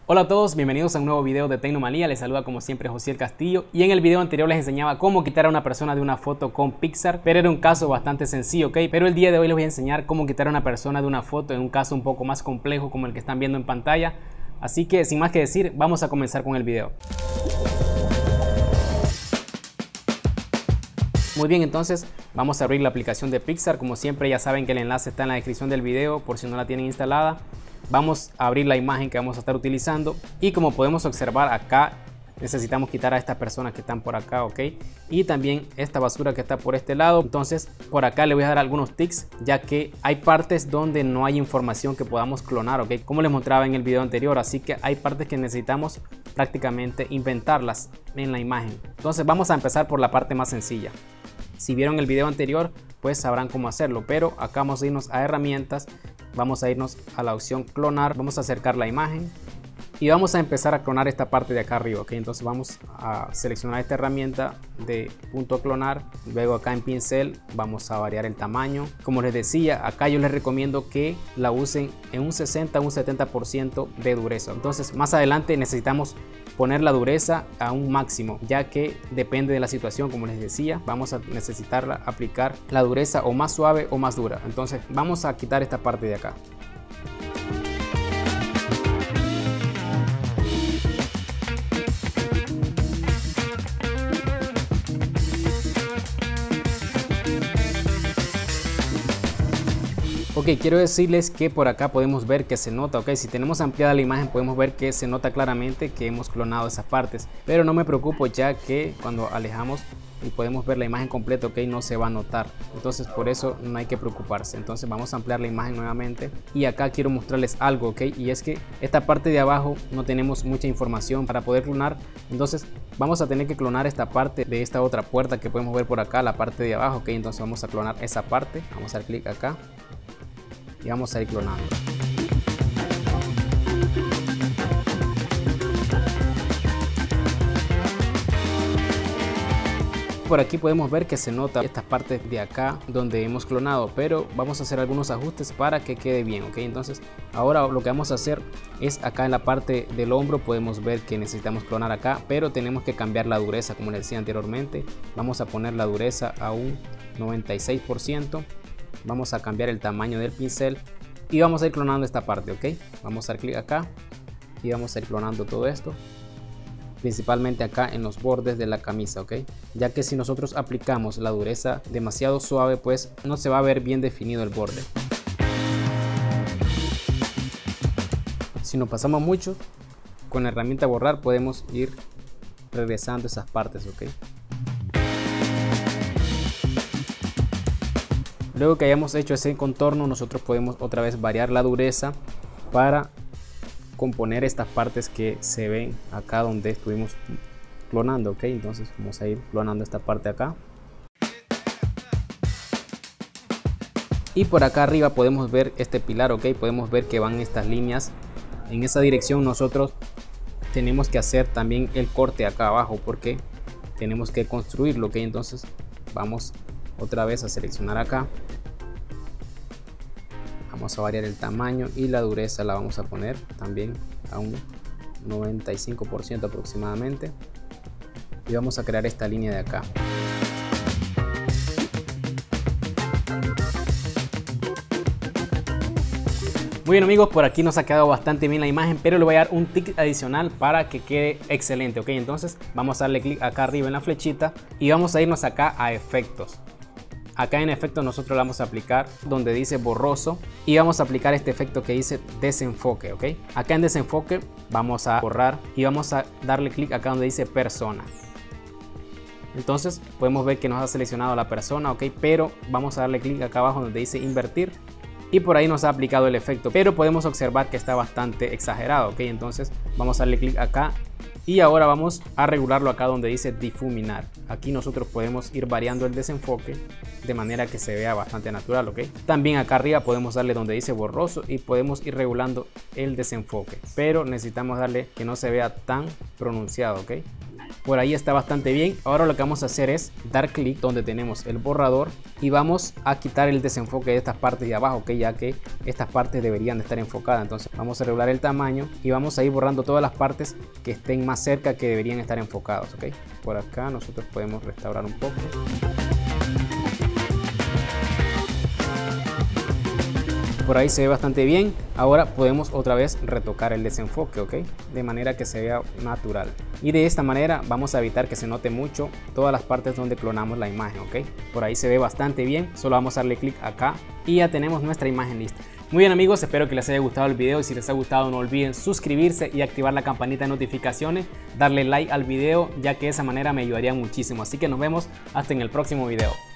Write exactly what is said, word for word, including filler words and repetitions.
Hola a todos, bienvenidos a un nuevo video de Tecnomanía. Les saluda como siempre Josiel Castillo, y en el video anterior les enseñaba cómo quitar a una persona de una foto con Pixar, pero era un caso bastante sencillo, ¿ok? Pero el día de hoy les voy a enseñar cómo quitar a una persona de una foto en un caso un poco más complejo como el que están viendo en pantalla. Así que sin más que decir, vamos a comenzar con el video. Muy bien, entonces vamos a abrir la aplicación de Pixar. Como siempre, ya saben que el enlace está en la descripción del video por si no la tienen instalada. Vamos a abrir la imagen que vamos a estar utilizando, y como podemos observar acá necesitamos quitar a estas personas que están por acá, ok, y también esta basura que está por este lado. Entonces por acá le voy a dar algunos tips, ya que hay partes donde no hay información que podamos clonar, ok, como les mostraba en el video anterior. Así que hay partes que necesitamos prácticamente inventarlas en la imagen. Entonces vamos a empezar por la parte más sencilla. Si vieron el video anterior, pues sabrán cómo hacerlo, pero acá vamos a irnos a herramientas, vamos a irnos a la opción clonar, vamos a acercar la imagen y vamos a empezar a clonar esta parte de acá arriba, ok. Entonces vamos a seleccionar esta herramienta de punto clonar, luego acá en pincel vamos a variar el tamaño. Como les decía, acá yo les recomiendo que la usen en un sesenta a un setenta por ciento de dureza. Entonces más adelante necesitamos poner la dureza a un máximo, ya que depende de la situación. Como les decía, vamos a necesitar aplicar la dureza o más suave o más dura. Entonces vamos a quitar esta parte de acá. Ok, quiero decirles que por acá podemos ver que se nota, ok, si tenemos ampliada la imagen podemos ver que se nota claramente que hemos clonado esas partes, pero no me preocupo, ya que cuando alejamos y podemos ver la imagen completa, ok, no se va a notar. Entonces por eso no hay que preocuparse. Entonces vamos a ampliar la imagen nuevamente, y acá quiero mostrarles algo, ok, y es que esta parte de abajo no tenemos mucha información para poder clonar. Entonces vamos a tener que clonar esta parte de esta otra puerta que podemos ver por acá, la parte de abajo, ok. Entonces vamos a clonar esa parte, vamos a dar clic acá y vamos a ir clonando. Por aquí podemos ver que se nota estas partes de acá donde hemos clonado, pero vamos a hacer algunos ajustes para que quede bien, ok. Entonces ahora lo que vamos a hacer es acá en la parte del hombro podemos ver que necesitamos clonar acá, pero tenemos que cambiar la dureza. Como les decía anteriormente, vamos a poner la dureza a un noventa y seis por ciento. Vamos a cambiar el tamaño del pincel y vamos a ir clonando esta parte, ok. Vamos a dar clic acá y vamos a ir clonando todo esto, principalmente acá en los bordes de la camisa, ok, ya que si nosotros aplicamos la dureza demasiado suave, pues no se va a ver bien definido el borde. Si nos pasamos mucho, con la herramienta borrar podemos ir regresando esas partes, ok. Luego que hayamos hecho ese contorno, nosotros podemos otra vez variar la dureza para componer estas partes que se ven acá donde estuvimos clonando, ok. Entonces vamos a ir clonando esta parte acá, y por acá arriba podemos ver este pilar, ok. Podemos ver que van estas líneas en esa dirección. Nosotros tenemos que hacer también el corte acá abajo porque tenemos que construirlo, ok. Entonces vamos otra vez a seleccionar acá, vamos a variar el tamaño y la dureza la vamos a poner también a un noventa y cinco por ciento aproximadamente, y vamos a crear esta línea de acá. Muy bien amigos, por aquí nos ha quedado bastante bien la imagen, pero le voy a dar un tip adicional para que quede excelente, ok. Entonces vamos a darle clic acá arriba en la flechita y vamos a irnos acá a efectos. Acá en efecto nosotros le vamos a aplicar donde dice borroso y vamos a aplicar este efecto que dice desenfoque, ok. Acá en desenfoque vamos a borrar y vamos a darle clic acá donde dice persona. Entonces podemos ver que nos ha seleccionado la persona, ok, pero vamos a darle clic acá abajo donde dice invertir y por ahí nos ha aplicado el efecto, pero podemos observar que está bastante exagerado, ok. Entonces vamos a darle clic acá y ahora vamos a regularlo acá donde dice difuminar. Aquí nosotros podemos ir variando el desenfoque de manera que se vea bastante natural, ok. También acá arriba podemos darle donde dice borroso y podemos ir regulando el desenfoque, pero necesitamos darle que no se vea tan pronunciado, ok. Por ahí está bastante bien. Ahora lo que vamos a hacer es dar clic donde tenemos el borrador y vamos a quitar el desenfoque de estas partes de abajo, ¿ok? Ya que estas partes deberían de estar enfocadas. Entonces vamos a regular el tamaño y vamos a ir borrando todas las partes que estén más cerca, que deberían estar enfocados, ¿ok? Por acá nosotros podemos restaurar un poco. Por ahí se ve bastante bien. Ahora podemos otra vez retocar el desenfoque, ¿ok? De manera que se vea natural. Y de esta manera vamos a evitar que se note mucho todas las partes donde clonamos la imagen, ¿ok? Por ahí se ve bastante bien. Solo vamos a darle clic acá y ya tenemos nuestra imagen lista. Muy bien amigos, espero que les haya gustado el video y si les ha gustado no olviden suscribirse y activar la campanita de notificaciones, darle like al video ya que de esa manera me ayudaría muchísimo. Así que nos vemos hasta en el próximo video.